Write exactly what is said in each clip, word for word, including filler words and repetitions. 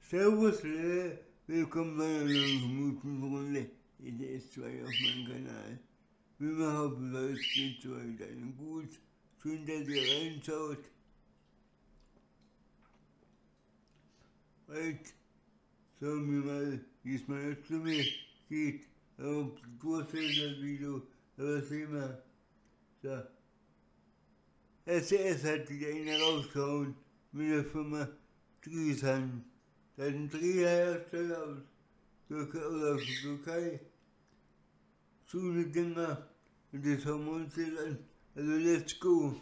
Servus, Leute, willkommen bei einer neuen Runde in der S zwei auf meinem Kanal. Wie man hoffen, soll es geht weiter gut. Schön, dass ihr reinschaut. Heute schauen wir mal, wie es meiner Stimme geht. Ob es durchfällt das Video, aber sehen wir. So. S S hat wieder einen rausgehauen mit der Firma Drisan. Das ist ein Dreherhersteller aus Türkei oder aus der Türkei. Schöne Dinger. Und das haben wir uns jetzt an. Also let's go.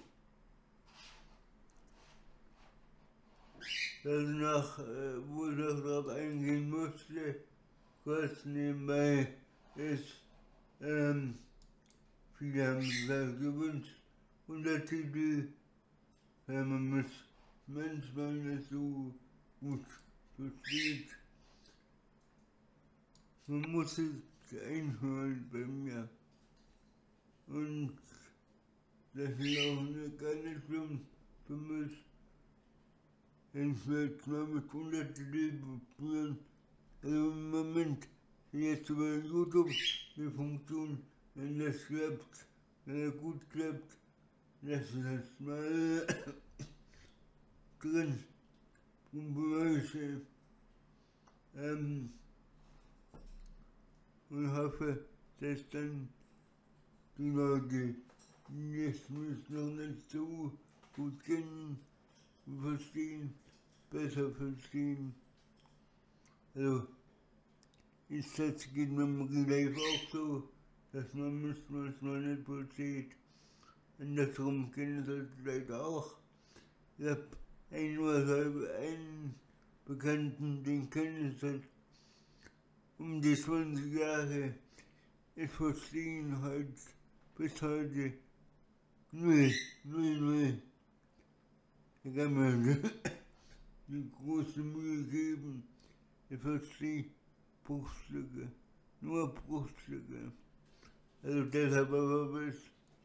Das nach, äh, wo ich noch drauf eingehen musste, kurz nebenbei, ist, ähm, viele haben sich das gewünscht, Untertitel, weil man muss manchmal nicht so gut versteht. Man muss es einhören bei mir. Und das ist auch nicht, gar nicht schlimm für mich. Ich werde mal mit Untertiteln probieren. Also im Moment jetzt über YouTube die Funktion, wenn das klappt, wenn er gut klappt, lass das mal drin und beweise. Ähm, und hoffe, dass dann die Leute, die jetzt mich noch nicht so gut kennen und verstehen, besser verstehen. Also, ist das geht mit dem Live auch so, dass man mich manchmal nicht versteht. Andersrum kennen das vielleicht auch. Ich habe einen oder einen Bekannten, den kenne ich seit um die zwanzig Jahre. Ich verstehe ihn halt bis heute null, null, null. Ich kann mir die große Mühe geben. Ich verstehe Bruchstücke, nur Bruchstücke. Also deshalb aber bis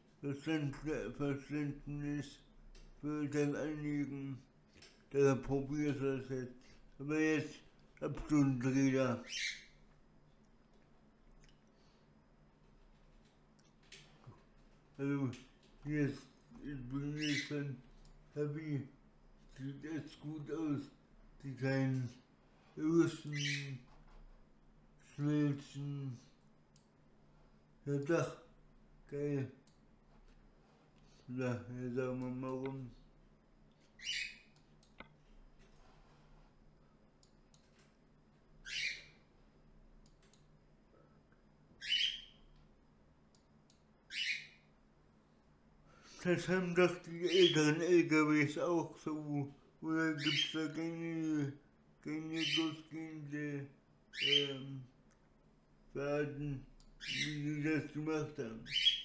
Verständnis für das Anliegen, deshalb probiert das jetzt. Aber jetzt habt ihr einen Dreh. Also jetzt, ich bin jetzt dann happy, sieht jetzt gut aus, die kleinen Ösen, Schmelzen, ja doch, geil. Ja, jetzt sagen wir mal rum. Das haben doch die älteren L K Ws auch so. Oder gibt es da keine, keine durchgehende ähm, Faden, wie die das gemacht haben?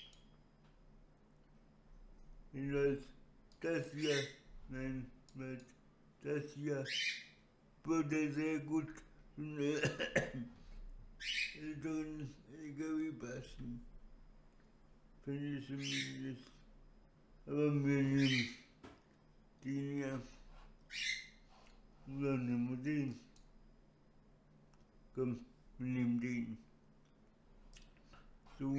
Jedenfalls das hier, nein, mit das hier würde sehr gut in älteren L K W passen. Finde ich zumindest. Aber wir nehmen den hier. Oder nehmen wir den. Komm, wir nehmen den. So.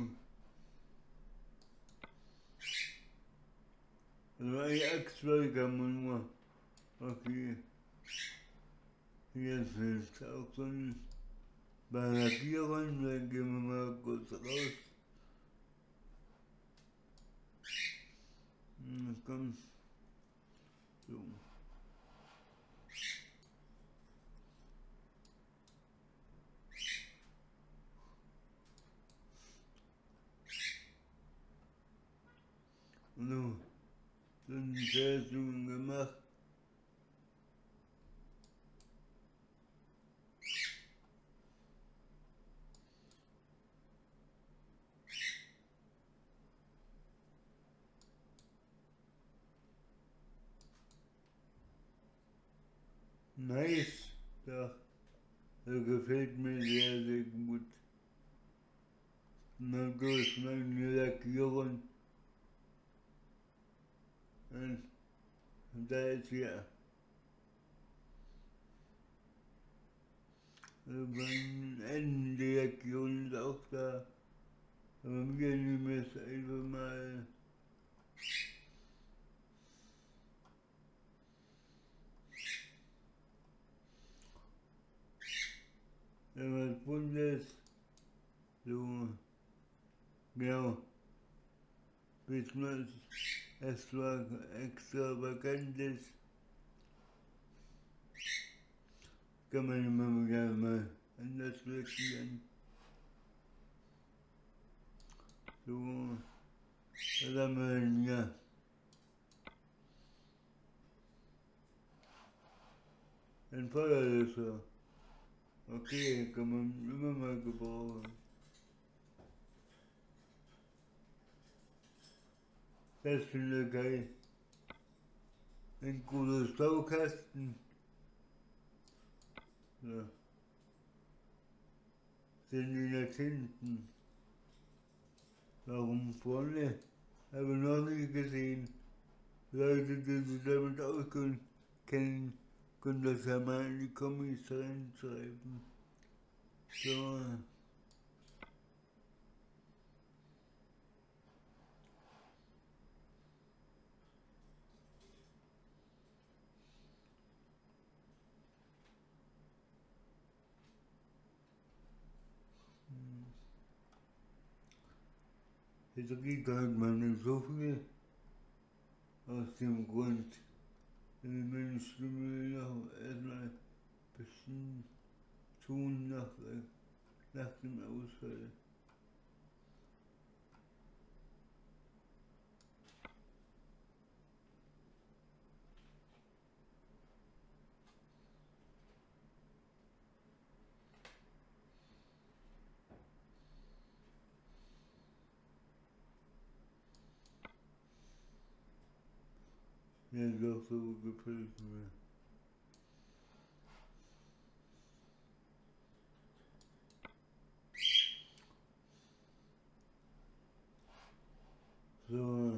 Also eine Achswahl kann man nur. Okay. Hier ist auch so ein Barragierern. Dann gehen wir mal kurz raus. Na komm. So. So. So ein Version gemacht. Nice. Ja. Das gefällt mir sehr, sehr gut. Na durch meine Lackierung. Und da ist ja Also beim Ende der Lektion ist auch da. Aber wir nehmen es einfach mal etwas Buntes, so, genau, bis man es war Extravagantes, kann man immer wieder mal anders reagieren. So, was haben wir denn hier? Ein Feuerlöscher. Okay, kann man immer mal gebrauchen. Das finde ich geil. Ein guter Staukasten. Ja. Sind die jetzt hinten? Warum vorne? Habe ich noch nicht gesehen. Leute, die sich damit auskennen, können das ja mal in die Kommis reinschreiben. So. Jetzt geht halt mal nicht so viel. Aus dem Grund, wenn meine Stimme noch erstmal ein bisschen tun nach, nach dem Ausfall. Ja, doch so gefällt mir. So.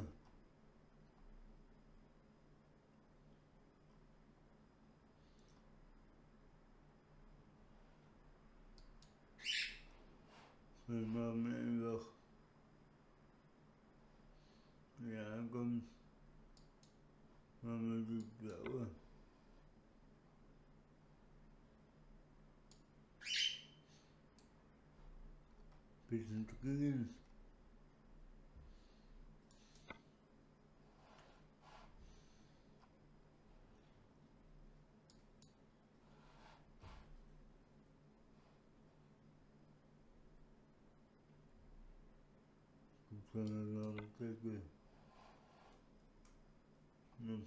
Wir machen einfach. Ja, komm. Machen wir die blaue. Bisschen drin. Und dann eine Decke. Ja.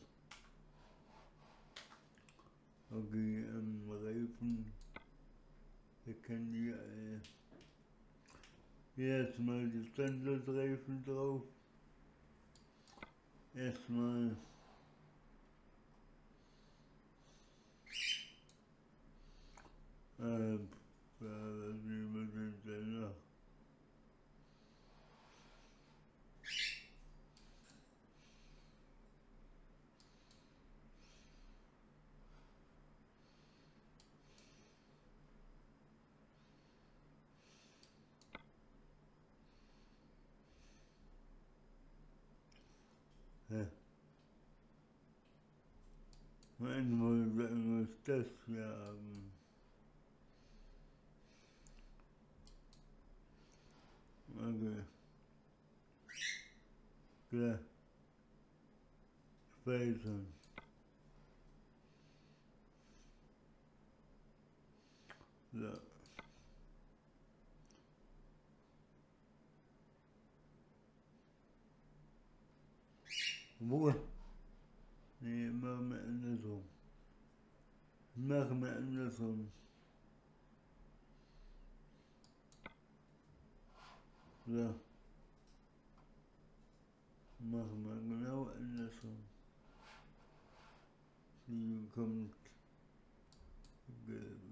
Okay, am Reifen. Da kann die äh, erstmal die Standardreifen drauf. Erstmal äh, ja, was nehmen wir denn danach? Ja. Manchmal muss das wir haben. Okay. Klar. Speichern. So. Wo? Nee, machen wir andersrum. Machen wir andersrum. So. Machen wir genau andersrum. Die kommt gelb.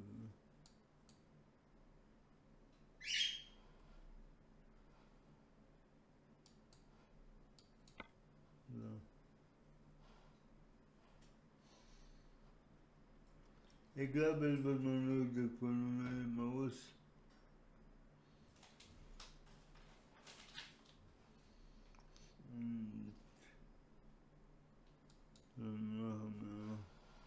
So. Ich glaube, es wird man nötig von einer Maus. Und dann machen wir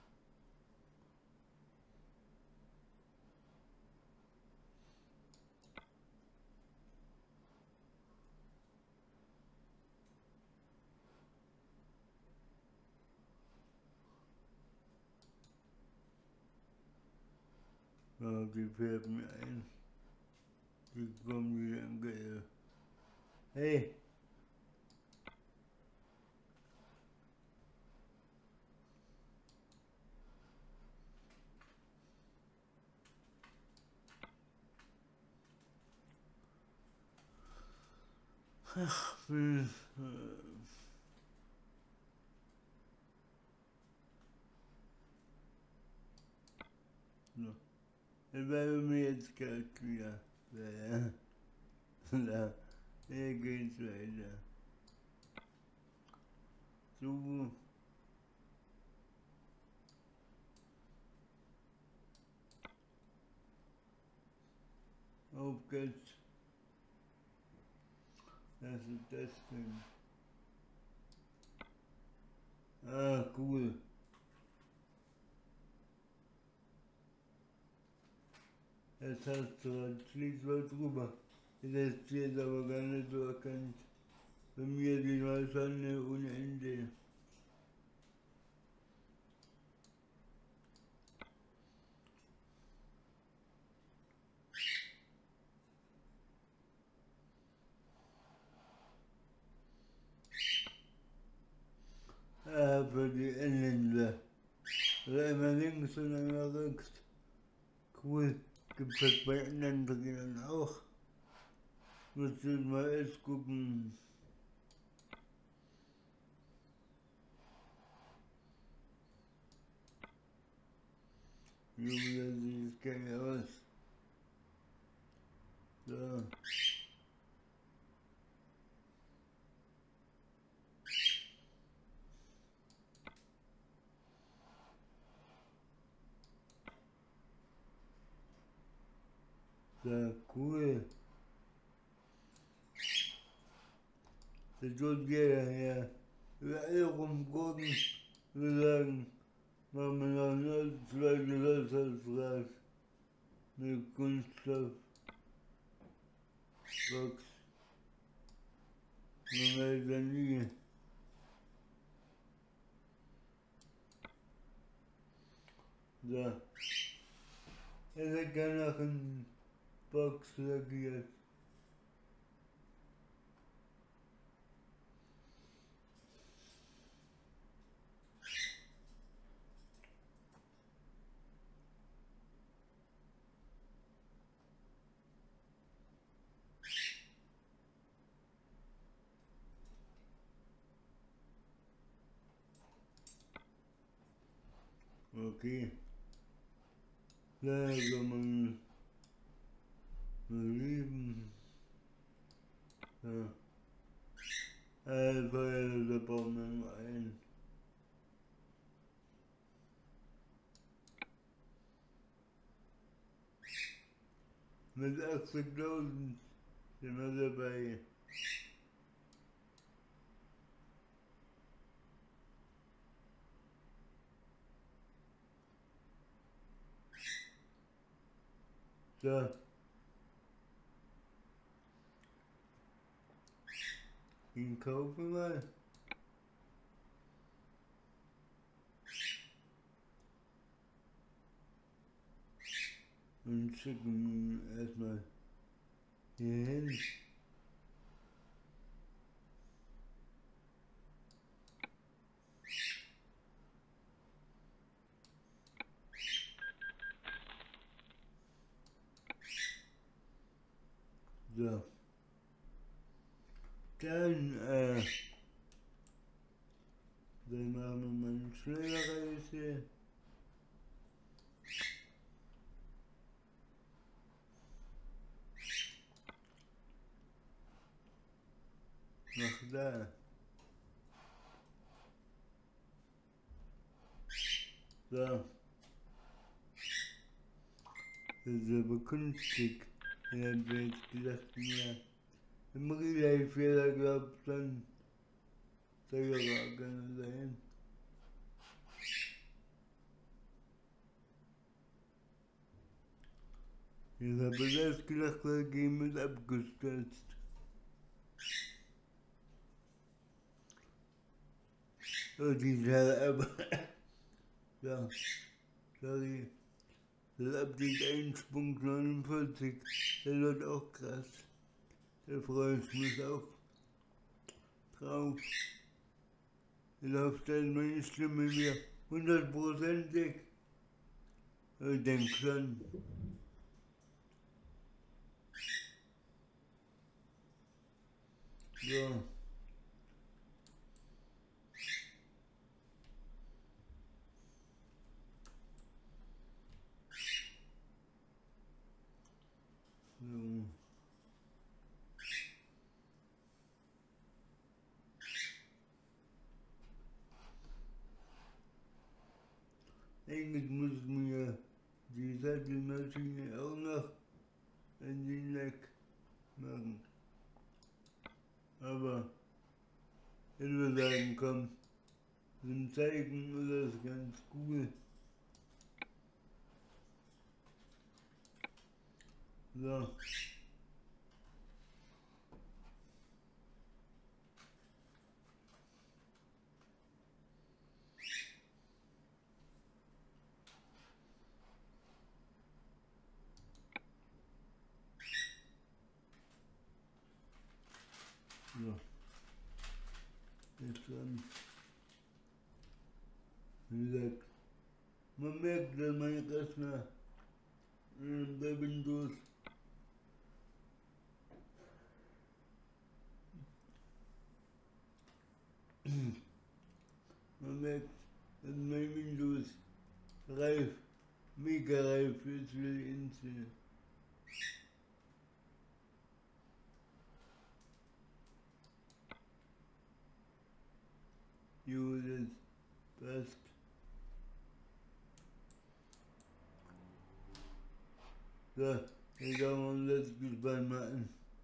ja, die färben mir ein. Die kommen wieder an Geld. Hey! Ach, äh, no. Ich werde mir jetzt gleich wieder. Ja, da, hier geht's weiter. So. Auf geht's. Was ist das denn? Ah, cool. Jetzt hast du halt fliegt was drüber. Das steht aber gar nicht so erkannt. Bei mir die Sonne ohne Ende. Ah, für die Engländer. Also einmal links und einmal rechts. Cool. Gibt es bei anderen Trainern auch. Muss ich mal erst gucken. Junge, das sieht geil aus. So. So, cool. Das tut jeder her. Wir alle rumgucken. Wir sagen, machen wir noch eine zweite Haushaltsrat mit Kunststoff, Box, man weiß ja nie. So, es hat gar noch eine Box lackiert. Okay. Da kann man leben. Ja. Also, da bauen wir noch ein. Mit achtzigtausend sind wir dabei. So. Den kaufen wir. Und schicken ihn erstmal hier hin. So. Dann, äh, dann machen wir mal eine Schlägerreise. Nach da. So. Das ist aber kunstig. Ich hab mir jetzt gedacht, ja, wenn man gleich Fehler glaubt, dann soll ja gar keiner sein. Ich habe das gedacht, weil jemand abgestürzt. Oh, die Teil, aber, ja, sorry. Das Update eins Punkt neunundvierzig, das wird auch krass. Da freue ich mich auch drauf. Da läuft dann meine Stimme wieder hundertprozentig. Ich denke schon. Ja. So. Eigentlich muss mir die Sattelmaschine auch noch an den Lack machen. Aber ich würde sagen, komm, zum Zeigen ist das ganz cool. So. So. Jetzt dann, wie gesagt, man merkt, dass mein Rechner äh, bei Windows man merkt, dass mein Windows reif, mega reif ist für die Insel. Jo, das passt. So, jetzt schauen wir uns das Gespann mal an.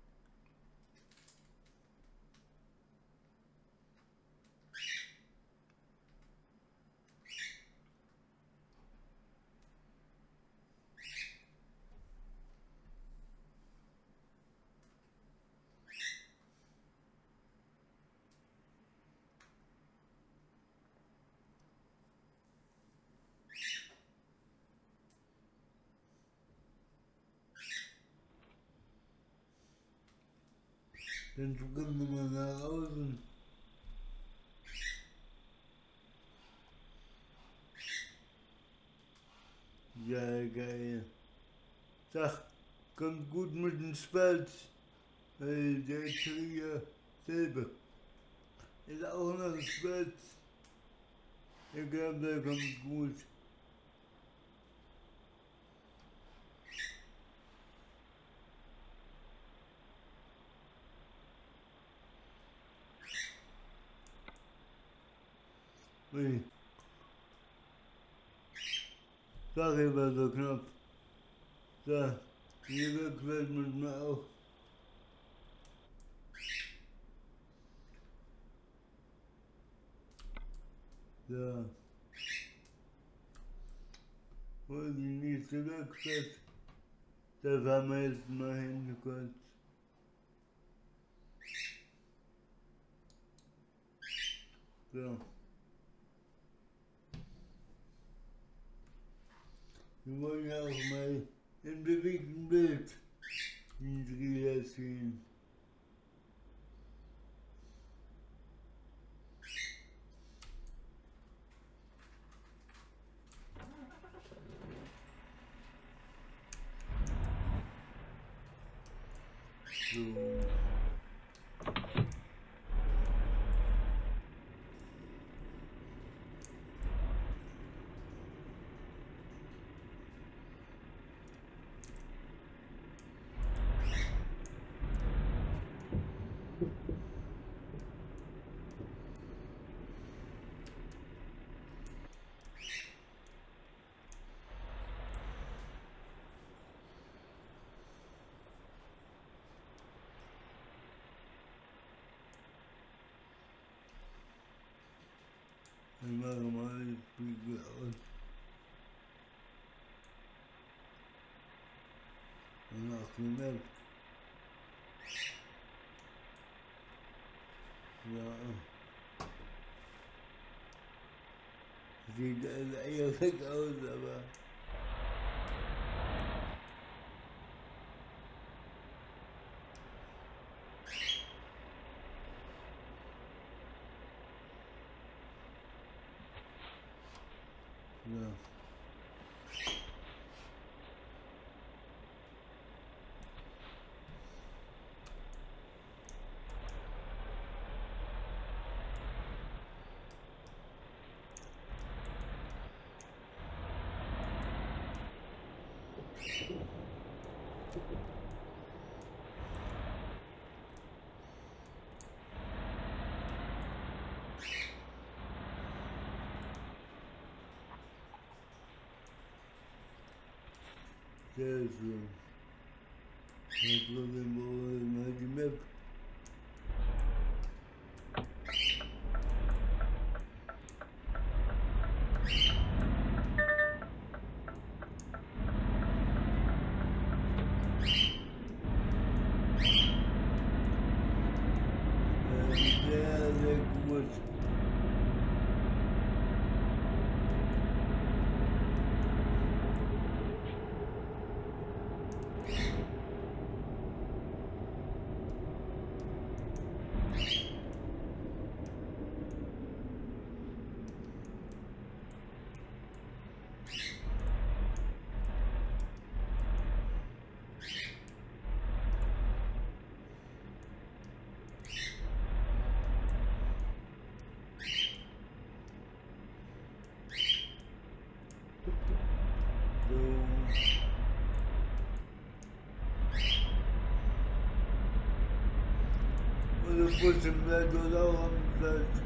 Dann gucken wir mal nach außen. Ja, geil. Sag, kommt gut mit dem Spatz, weil der Krieger selber ist auch noch Spatz. Ich glaube, der kommt gut. Ui. Sorry, war so knapp. So, hier rückwärts muss man auch. So. Und die nächste Rückwärts. Da fahren wir jetzt mal hin kurz. So. Wir wollen ja auch mal im bewegten Bild den Trailer sehen. So. Noch eine Map. Ja. Sieht also eher weg aus, aber... Ja. Sehr schön. Jetzt probieren wir mal die Map. Sehr, sehr gut. Oder Busse bleibt oder auch am Platz.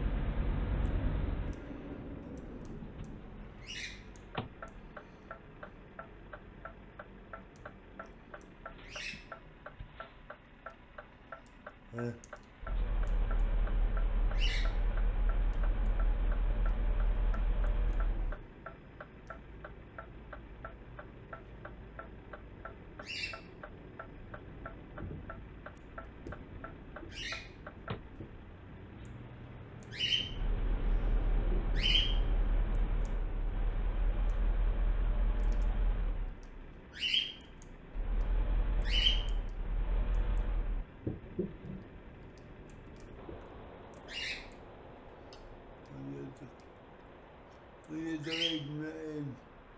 Ja. Und jetzt reden wir ein.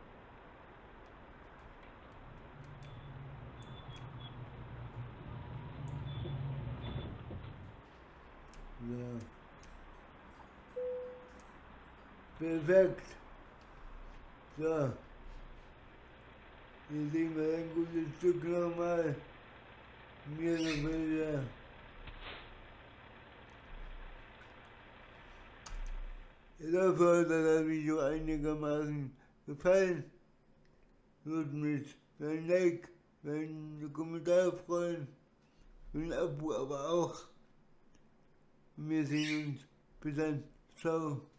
Ja. Perfekt. So. Hier sehen wir ein gutes Stück nochmal. Mir noch wieder. Ich hoffe, euch hat das Video einigermaßen gefallen. Würde mich für ein Like, für einen Kommentar freuen, für ein Abo aber auch. Wir sehen uns. Bis dann. Ciao.